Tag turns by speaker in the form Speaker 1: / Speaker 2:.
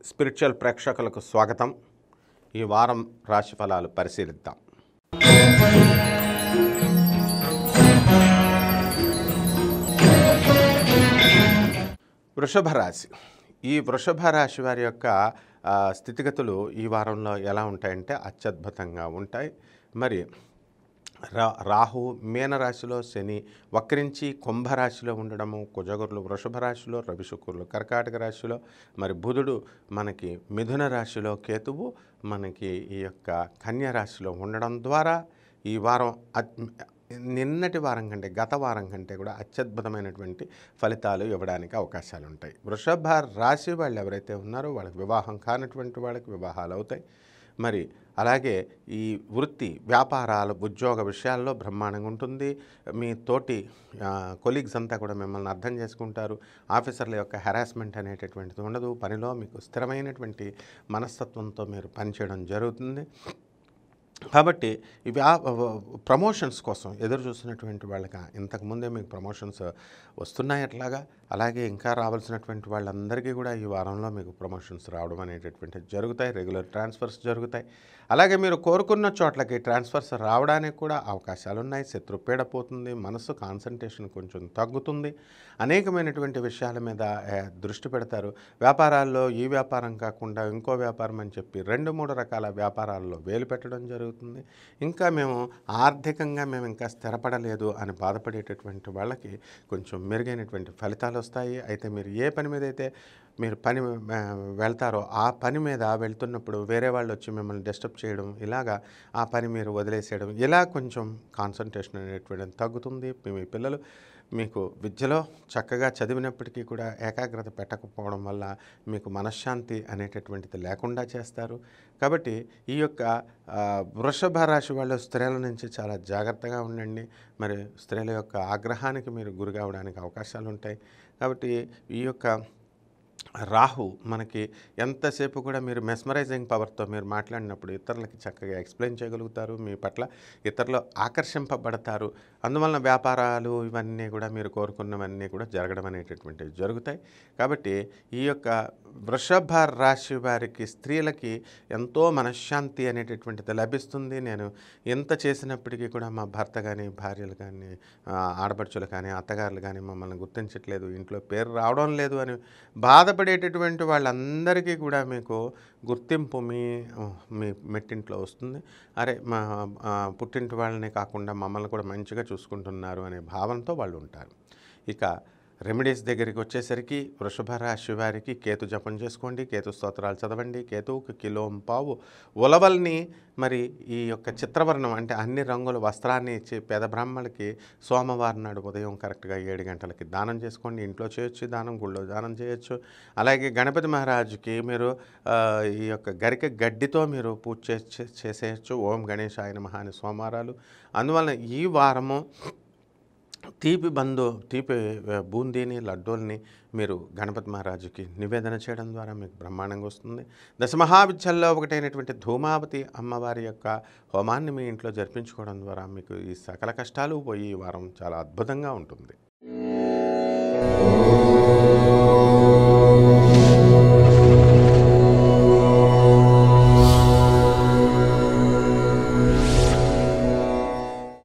Speaker 1: Spiritual ప్రేక్షకులకు స్వాగతం. ఈ వారం రాశి ఫలాలు పరిశీలిద్దాం. వృషభ రాశి. ఈ వృషభ రాశి వారి యొక్క స్థితిగతులు ఈ వారంలో ఎలా ఉంటాయంటే అత్యద్భుతంగా ఉంటాయి. మరి రాహు మీనరాశిలో, శని వక్రించి కుంభరాశిలో ఉండడము, కుజగురులు వృషభ రాశిలో, రవి శుక్రులు కర్కాటక రాశిలో, మరి బుధుడు మనకి మిథున రాశిలో, కేతువు మనకి ఈ యొక్క కన్య రాశిలో ఉండడం ద్వారా ఈ వారం నిన్నటి వారం కంటే, గత వారం కంటే కూడా అత్యద్భుతమైనటువంటి ఫలితాలు ఇవ్వడానికి అవకాశాలు ఉంటాయి. వృషభ రాశి వాళ్ళు ఎవరైతే ఉన్నారో వాళ్ళకి వివాహం కానటువంటి వాళ్ళకి వివాహాలు అవుతాయి. మరి అలాగే ఈ వృత్తి, వ్యాపారాలు, ఉద్యోగ విషయాల్లో బ్రహ్మాండంగా ఉంటుంది. మీ తోటి కొలీగ్స్ అంతా కూడా మిమ్మల్ని అర్థం చేసుకుంటారు. ఆఫీసర్ల యొక్క హెరాస్మెంట్ అనేటటువంటిది ఉండదు. పనిలో మీకు స్థిరమైనటువంటి మనస్తత్వంతో మీరు పనిచేయడం జరుగుతుంది. కాబట్టి ఇవి ప్రమోషన్స్ కోసం ఎదురు చూస్తున్నటువంటి వాళ్ళకి ఇంతకుముందే మీకు ప్రమోషన్స్ వస్తున్నాయి. అట్లాగా అలాగే ఇంకా రావాల్సినటువంటి వాళ్ళందరికీ కూడా ఈ వారంలో మీకు ప్రమోషన్స్ రావడం అనేటటువంటివి జరుగుతాయి. రెగ్యులర్ ట్రాన్స్ఫర్స్ జరుగుతాయి. అలాగే మీరు కోరుకున్న చోట్లకి ట్రాన్స్ఫర్స్ రావడానికి కూడా అవకాశాలు ఉన్నాయి. శత్రుపీడ పోతుంది. మనసు కాన్సన్ట్రేషన్ కొంచెం తగ్గుతుంది. అనేకమైనటువంటి విషయాల మీద దృష్టి పెడతారు. వ్యాపారాల్లో ఈ వ్యాపారం కాకుండా ఇంకో వ్యాపారం అని చెప్పి 2-3 రకాల వ్యాపారాల్లో వేలు పెట్టడం జరుగుతుంది. ఇంకా ఆర్థికంగా మేము ఇంకా స్థిరపడలేదు అని బాధపడేటటువంటి వాళ్ళకి కొంచెం మెరుగైనటువంటి ఫలితాలు వస్తాయి. అయితే మీరు ఏ పని మీద అయితే మీరు వెళ్తారో ఆ పని మీద వెళ్తున్నప్పుడు వేరే వాళ్ళు వచ్చి మిమ్మల్ని డిస్టర్బ్ చేయడం, ఇలాగా ఆ పని మీరు వదిలేసేయడం, ఇలా కొంచెం కాన్సన్ట్రేషన్ అనేటువంటిది తగ్గుతుంది. మీ పిల్లలు మీకు విద్యలో చక్కగా చదివినప్పటికీ కూడా ఏకాగ్రత పెట్టకపోవడం వల్ల మీకు మనశ్శాంతి అనేటటువంటిది లేకుండా చేస్తారు. కాబట్టి ఈ యొక్క వృషభ రాశి వాళ్ళు స్త్రీల నుంచి చాలా జాగ్రత్తగా ఉండండి. మరి స్త్రీల యొక్క ఆగ్రహానికి మీరు గురి కావడానికి అవకాశాలు ఉంటాయి. కాబట్టి ఈ యొక్క రాహు మనకి ఎంతసేపు కూడా మీరు మెస్మరైజింగ్ పవర్తో మీరు మాట్లాడినప్పుడు ఇతరులకి చక్కగా ఎక్స్ప్లెయిన్ చేయగలుగుతారు. మీ పట్ల ఇతరులు ఆకర్షింపబడతారు. అందువలన వ్యాపారాలు ఇవన్నీ కూడా మీరు కోరుకున్నవన్నీ కూడా జరగడం అనేటటువంటివి జరుగుతాయి. కాబట్టి ఈ యొక్క వృషభ రాశి వారికి స్త్రీలకి ఎంతో మనశ్శాంతి అనేటటువంటిది లభిస్తుంది. నేను ఎంత చేసినప్పటికీ కూడా మా భర్త కానీ, భార్యలు కానీ, ఆడపడుచులు కానీ, అత్తగారులు కానీ మమ్మల్ని గుర్తించట్లేదు, ఇంట్లో పేరు రావడం లేదు అని బాధపడేటటువంటి వాళ్ళందరికీ కూడా మీకు గుర్తింపు మీ మెట్టింట్లో వస్తుంది. అరే మా పుట్టింటి వాళ్ళనే కాకుండా మమ్మల్ని కూడా మంచిగా చూసుకుంటున్నారు అనే భావనతో వాళ్ళు ఉంటారు. ఇక రెమెడీస్ దగ్గరికి వచ్చేసరికి వృషభ రాశి వారికి కేతు జపం చేసుకోండి, కేతు స్తోత్రాలు చదవండి. కేతువుకి కిలోంపావు ఉలవల్ని మరి ఈ యొక్క చిత్రవర్ణం అంటే అన్ని రంగుల వస్త్రాన్ని ఇచ్చి పేద బ్రాహ్మణులకి సోమవారం నాడు ఉదయం కరెక్ట్గా 7 గంటలకి దానం చేసుకోండి. ఇంట్లో చేయొచ్చు దానం, గుళ్ళో దానం చేయొచ్చు. అలాగే గణపతి మహారాజుకి మీరు ఈ యొక్క గరిక గడ్డితో మీరు పూజ చేసేయచ్చు. ఓం గణేశాయ నమః అని సోమవారాలు. అందువలన ఈ వారము తీపి బూందీని, లడ్డూల్ని మీరు గణపతి మహారాజుకి నివేదన చేయడం ద్వారా మీకు బ్రహ్మాండంగా వస్తుంది. దశమహావిద్యల్లో ఒకటైనటువంటి ధూమావతి అమ్మవారి యొక్క హోమాన్ని మీ ఇంట్లో జరిపించుకోవడం ద్వారా మీకు ఈ సకల కష్టాలు పోయి ఈ వారం చాలా అద్భుతంగా ఉంటుంది.